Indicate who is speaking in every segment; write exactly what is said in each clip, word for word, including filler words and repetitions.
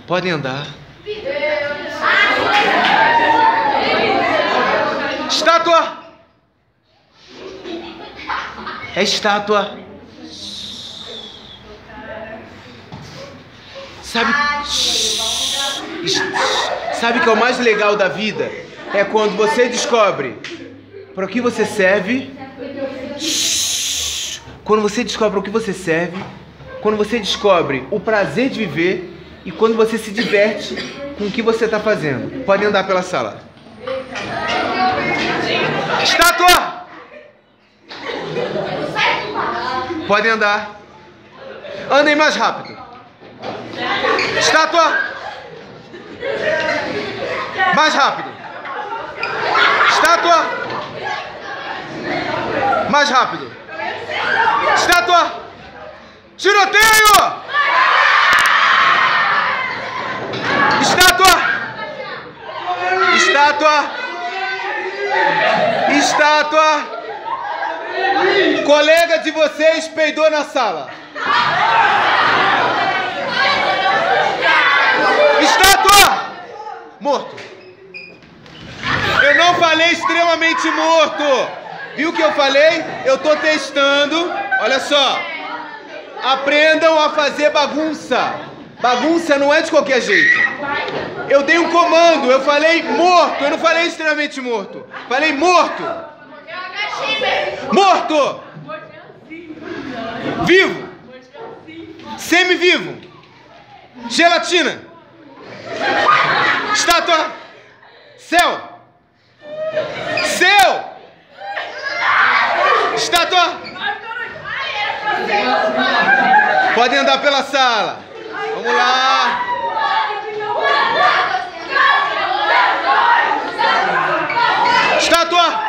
Speaker 1: Podem andar. Estátua! É estátua. Sabe? Sabe que é o mais legal da vida? É quando você descobre para o que você serve. Quando você descobre o que você serve. Quando você descobre o prazer de viver. E quando você se diverte com o que você está fazendo. Podem andar pela sala. Estátua! Podem andar. Andem mais rápido. Estátua! Mais rápido. Estátua! Mais rápido. Estátua! Tiroteio! Estátua! Estátua! Estátua! Colega de vocês peidou na sala. Estátua! Morto. Eu não falei extremamente morto. Viu o que eu falei? Eu tô testando. Olha só. Aprendam a fazer bagunça. Bagunça não é de qualquer jeito. Eu dei um comando. Eu falei morto. Eu não falei extremamente morto. Falei morto. Morto. Vivo. Semi-vivo. Gelatina. Estátua. Céu. Céu. Estátua. Podem andar pela sala. Vamos lá. Estátua.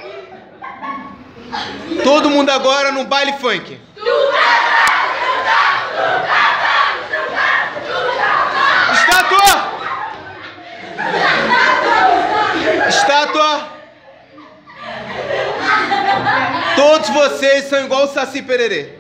Speaker 1: Todo mundo agora no baile funk. Estátua. Estátua. Todos vocês são igual o Saci Pererê.